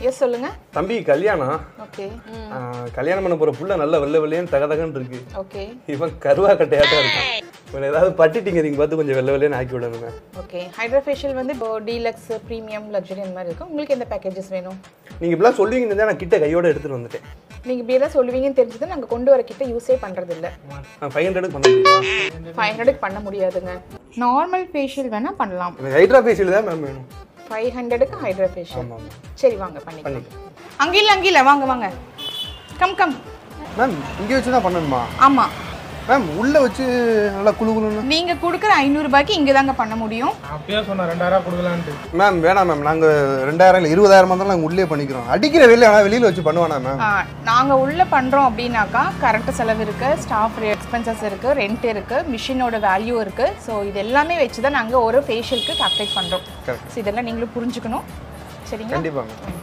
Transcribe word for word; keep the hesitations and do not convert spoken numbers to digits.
S சொல்லுங்க. தம்பி கல்யாணம். ஓகே. கல்யாணம் பண்ண போற புள்ள நல்ல வெள்ளை வெள்ளையன்னு தகதகன்னு இருக்கு. ஓகே. இவன் கருவா கட்டையாட்டம் இருக்கான். இவன் ஏதாவது பட்டிட்டிங்க நீங்க பார்த்து கொஞ்சம் வெள்ளை வெள்ளையன்னு ஆக்கி விடணுங்க. ஓகே. ஹைட்ராஃபேஷியல் வந்து இப்போ டீலக்ஸ், பிரீமியம், லக்ஸரி அந்த மாதிரி இருக்கு. உங்களுக்கு எந்த பேக்கேஜஸ் வேணும்? நீங்க இப்பலாம் சொல்லுவீங்கன்னு நான் கிட்ட கையோட எடுத்துட்டு வந்துட்டேன். நீங்க இப்படி எல்லாம் சொல்லுவீங்கன்னு தெரிஞ்சது நாங்க கொண்டு வர கிட்ட யூஸே பண்றது இல்ல. ஃபைவ் ஹண்ட்ரட் பண்ண முடியுமா? ஃபைவ் ஹண்ட்ரட் பண்ண முடியாதுங்க. நார்மல் ஃபேஷியல் வேணா பண்ணலாம். ஹைட்ராஃபேஷியல் தான் மேம் வேணும். ஃபைவ் ஹண்ட்ரடுக்கு ஹைட்ராஃபேஷியல். ஆமா. சரி வாங்க பண்ணிக்கலாம். அங்கில அங்கில வாங்க வாங்க. Come come. மேம் இங்க வச்சு தான் பண்ணணுமா? ஆமா. மேம் உள்ள வச்சு நல்லா குளு குளுன்னு. நீங்க கொடுக்குற ஐநூறு ரூபாய்க்கு இங்க தாங்க பண்ண முடியும். அப்பயே சொன்னா ரெண்டாயிரம் கொடுக்கலாம்னு. மேம் வேணாம் மேம், நாங்க ரெண்டாயிரம் இல்ல இருபதாயிரம் தான் நாங்க உள்ளே பண்ணிக்கிறோம். அடிக்கிற வெளியில ஆனா வெளியில வச்சு பண்ணுவானா மேம்? நாங்க உள்ள பண்றோம் அப்படினாக்கா கரண்ட் செலவு இருக்கு, ஸ்டாஃப் எக்ஸ்பென்சஸ் இருக்கு, ரெண்ட் இருக்கு, மிஷினோட வேல்யூ இருக்கு. ஸோ இது எல்லாமே வச்சு தான் நாங்க ஒரு ஃபேஷியலுக்கு கால்குலேட் பண்றோம். ஸோ இதெல்லாம் நீங்களும் புரிஞ்சுக்கணும். சரிங்களா? கண்டிப்பா மேம்.